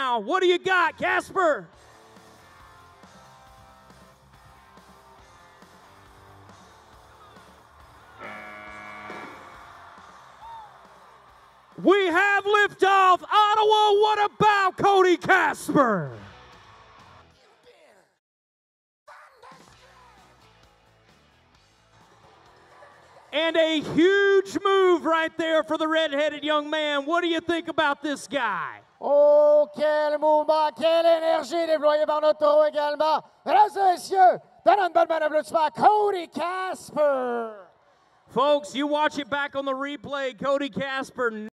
now. What do you got, Casper? We have liftoff. Ottawa, what about Cody Casper? And a huge move right there for the red-headed young man. What do you think about this guy? Oh, quel mouvement, quelle énergie déployée par notre taureau également. Mesdames et messieurs, donnons une bonne main d'applaudissement à Cody Casper. Folks, you watch it back on the replay. Cody Casper